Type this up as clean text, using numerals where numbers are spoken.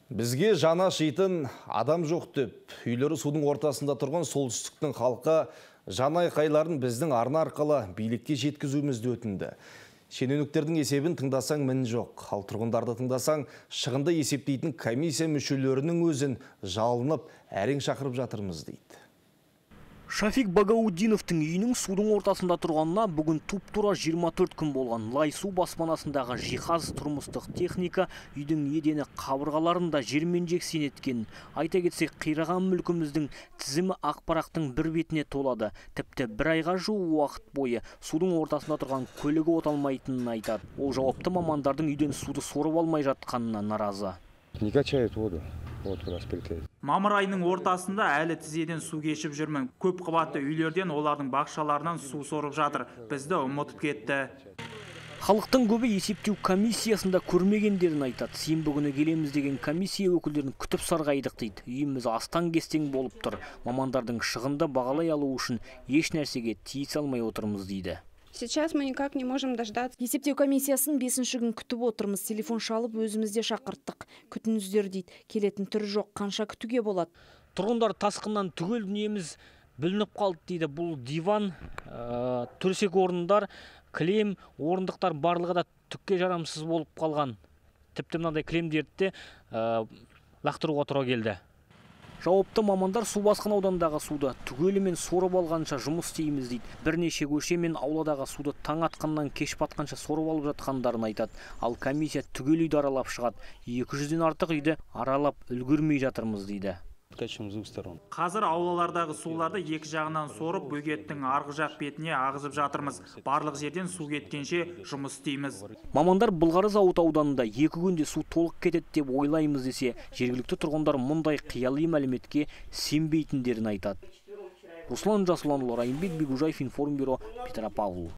Бізге жаны ашитын адам жоқ деп, үйлері судың ортасында тұрған солтүстіктің халқы жан айқайларын біздің арна арқылы билікке жеткізуімізді өтінді. Шенеуніктердің есебін тыңдасаң мін жоқ, ал тұрғындарды тыңдасаң шығынды есептейтін комиссия мүшелерінің өзін жалынып, әрең шақырып жатырмыз дейді. Шафик Багаудиновтың үйінің судың ортасында тұрғанына бүгін туп-тура 24 күн болған. Лай су баспанасындағы жиһаз, тұрмыстық техника, үйдің едені қабырғаларында жермен-жексен еткен. Айта кетсек, қираған мүлкіміздің тізімі ақпарақтың бір бетіне толады. Тіпті бір айға жуық уақыт бойы судың ортасында тұрған көлігі оталмайтынын айтады. Ол жауапты мамандардың үйден суды сорып алмай жатқанына наразы. Не качает воду. Мамыр айының ортасында әлі тізеден су кешіп жүрмін. Көп қабатты үйлерден олардың бақшаларынан су сорып жатыр. Бізді ұмытып кетті. Халықтың көбі есептеу комиссиясында көрмегендерін айтады. Сенбі күні келеміз деген комиссия өкілдерін күтіп сарғайдық дейді. Үйіміз астан-кестең болып тұр. Мамандардың шығынды бағалай алу үшін еш нәрсеге тиісе алмай отырмыз дейді. Сейчас мы никак не можем дождаться. Есептеу комиссиясын 5-ші күн күтіп отырмыз. Телефон шалып өзімізде шақырттық. Күтіңіздер дейді. Келетін түрі жоқ, қанша күтуге болады. Тұрғындар тасқыннан түгел дүниеміз бүлініп қалды дейді. Бұл диван, төсек орындар, кілем, орындықтар барлығы да түкке жарамсыз болып қалған. Тіпті мынандай кілемдерді лақтыруға тура келді. Жауапты мамандар су басқан аудандағы суды түгелімен сорып алғанша жұмыс істейміз дейді. Бірнеше көше мен ауладағы суды таң атқаннан кеш батқанша сорып алып жатқандарын айтады. Ал комиссия түгел үйді аралап шығады. 200-ден артық үйді аралап үлгермей жатырмыз дейді. Қазір аулалардағы суларды екі жағынан сорып, бөгеттің арғы жақ бетіне ағызып жатырмыз. Барлық жерден су кеткенше жұмыс істейміз. Мамандар Былғары зауыт ауданында 2 күнде су толық кетеді деп ойлаймыз десе, жергілікті тұрғындар мұндай қияли мәліметке сенбейтіндерін айтады. Руслан Жасұлан, Райымбек Бегужаев, Информбюро, Петропавл.